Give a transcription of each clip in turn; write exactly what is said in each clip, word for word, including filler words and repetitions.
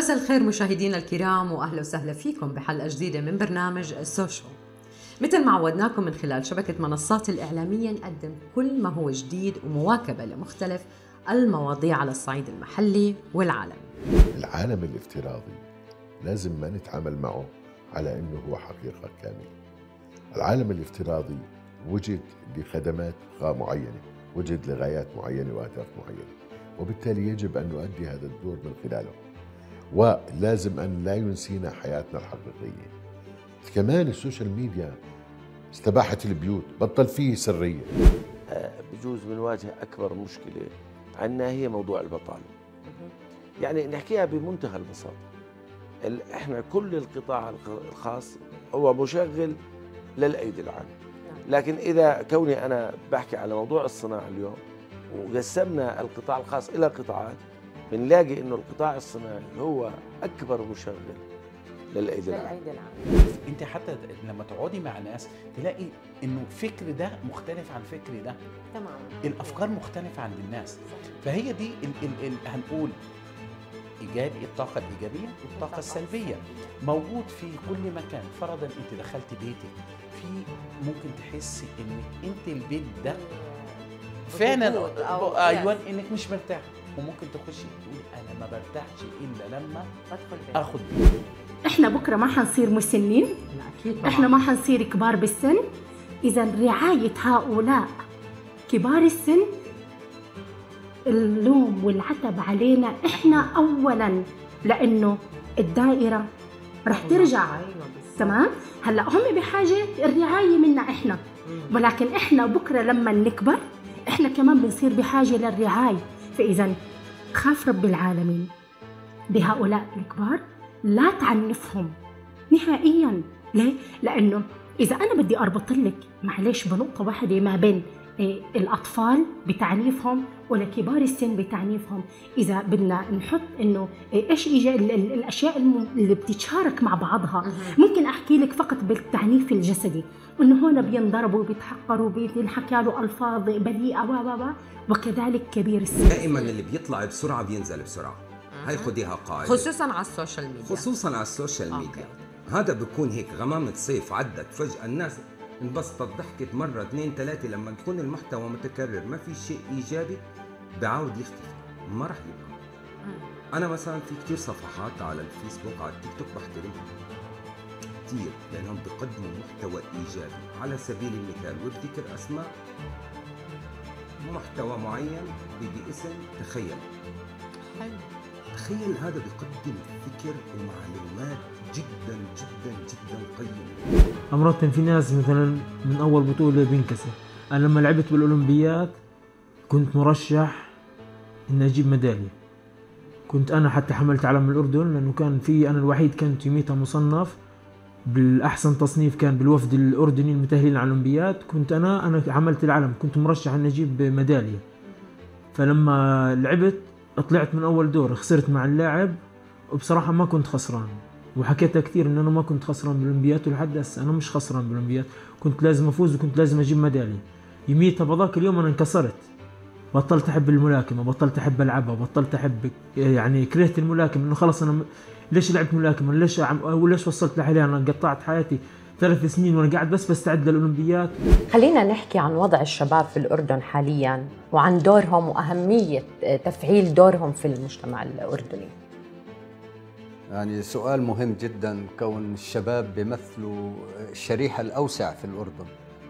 مساء الخير مشاهدينا الكرام، وأهلا وسهلا فيكم بحلقة جديدة من برنامج السوشيال. مثل ما عودناكم من خلال شبكة منصات الإعلامية نقدم كل ما هو جديد ومواكبة لمختلف المواضيع على الصعيد المحلي والعالمي. العالم الافتراضي لازم ما نتعامل معه على أنه هو حقيقة كاملة. العالم الافتراضي وجد لخدمات معينة، وجد لغايات معينة وأهداف معينة، وبالتالي يجب أن نؤدي هذا الدور من خلاله، ولازم أن لا ينسينا حياتنا الحقيقية. كمان السوشيال ميديا استباحت البيوت، بطل فيه سرية. بجوز بنواجه أكبر مشكلة عندنا هي موضوع البطالة. يعني نحكيها بمنتهى البساطة، احنا كل القطاع الخاص هو مشغل للأيدي العامة، لكن إذا كوني أنا بحكي على موضوع الصناعة اليوم وقسمنا القطاع الخاص إلى قطاعات، بنلاقي إنه القطاع الصناعي هو أكبر مشغل للأيدي العامة. انت حتى لما تقعدي مع ناس تلاقي انه فكر ده مختلف عن فكر ده، تمام. الافكار مختلفه عند الناس، فهي دي ال ال ال هنقول ايجابي، الطاقه الايجابيه والطاقه السلبيه موجود في كل مكان. فرضا انت دخلت بيتك، في ممكن تحسي انك انت البيت ده فعلا ايوه انك مش مرتاح، وممكن تخشي تقولي انا ما برتاحش الا لما اخد بيتي. احنا بكره ما حنصير مسنين، احنا ما حنصير كبار بالسن. اذا رعايه هؤلاء كبار السن اللوم والعتب علينا احنا اولا، لانه الدائره رح ترجع. تمام. هلا هم بحاجه الرعايه منا احنا، ولكن احنا بكره لما نكبر احنا كمان بنصير بحاجه للرعايه. فاذا خاف رب العالمين بهؤلاء الكبار، لا تعنفهم نهائيا. ليه؟ لأنه إذا أنا بدي أربط لك معلش بنقطة واحدة ما بين إيه الأطفال بتعنيفهم ولا كبار السن بتعنيفهم، إذا بدنا نحط إنه إيه إيش إيجا الأشياء اللي بتتشارك مع بعضها، ممكن أحكي لك فقط بالتعنيف الجسدي، إنه هون بينضربوا وبيتحقروا وبينحكى له ألفاظ بذيئة و وكذلك كبير السن. دائما اللي بيطلع بسرعة بينزل بسرعة. هاي خديها قاعدة، خصوصا على السوشيال ميديا. خصوصا على السوشيال ميديا. أوكي. هذا بيكون هيك غمامة صيف عدت فجأة، الناس انبسطت ضحكت مرة اثنين ثلاثة. لما يكون المحتوى متكرر ما في شيء إيجابي بيعاود يختفي، ما راح يبقى. أنا مثلا في كتير صفحات على الفيسبوك على التيك توك بحترمهم كتير لأنهم بيقدموا محتوى إيجابي. على سبيل المثال وبذكر أسماء، محتوى معين باسم تخيل. حلو. تخيل هذا بيقدم فكر ومعلومات جدا جدا جدا قيمة. أمرات في ناس مثلا من أول بطولة بينكسر. أنا لما لعبت بالأولمبيات كنت مرشح إني أجيب ميدالية، كنت أنا حتى حملت علم الأردن لأنه كان في أنا الوحيد كنت يوميتها مصنف بالأحسن تصنيف، كان بالوفد الأردني المتأهلين على الأولمبياد، كنت أنا أنا حملت العلم، كنت مرشح إني أجيب ميدالية. فلما لعبت طلعت من أول دور، خسرت مع اللاعب، وبصراحة ما كنت خسران، وحكيتها كثير إن أنا ما كنت خسران بالأولمبياد، ولحد هسه أنا مش خسران بالأولمبياد، كنت لازم أفوز وكنت لازم أجيب ميدالية. يميتها بذاك اليوم أنا انكسرت، بطلت أحب الملاكمة، بطلت أحب ألعبها، بطلت أحب، يعني كرهت الملاكمة، إنه خلص أنا ليش لعبت ملاكمة؟ ليش وليش وصلت لحالي؟ أنا قطعت حياتي ثلاث سنين وأنا قاعد بس بستعد للأولمبياد. خلينا نحكي عن وضع الشباب في الأردن حالياً وعن دورهم وأهمية تفعيل دورهم في المجتمع الأردني. يعني سؤال مهم جداً، كون الشباب بيمثلوا الشريحة الأوسع في الأردن،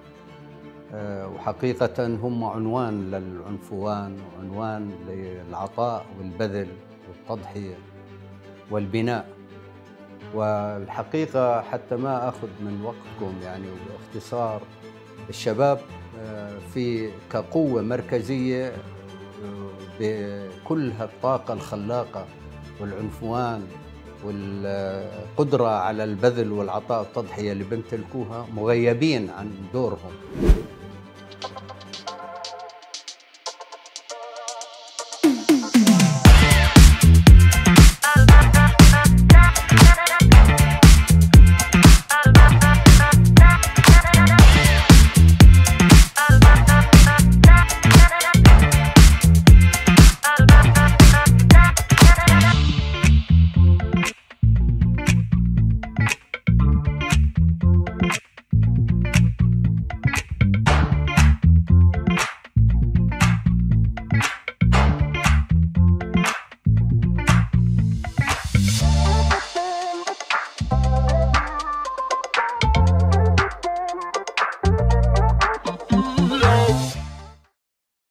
وحقيقة هم عنوان للعنفوان وعنوان للعطاء والبذل والتضحية والبناء. والحقيقة حتى ما أخذ من وقتكم يعني باختصار، الشباب في كقوة مركزية بكل هالطاقة الخلاقة والعنفوان والقدرة على البذل والعطاء والتضحية اللي بيمتلكوها، مغيبين عن دورهم.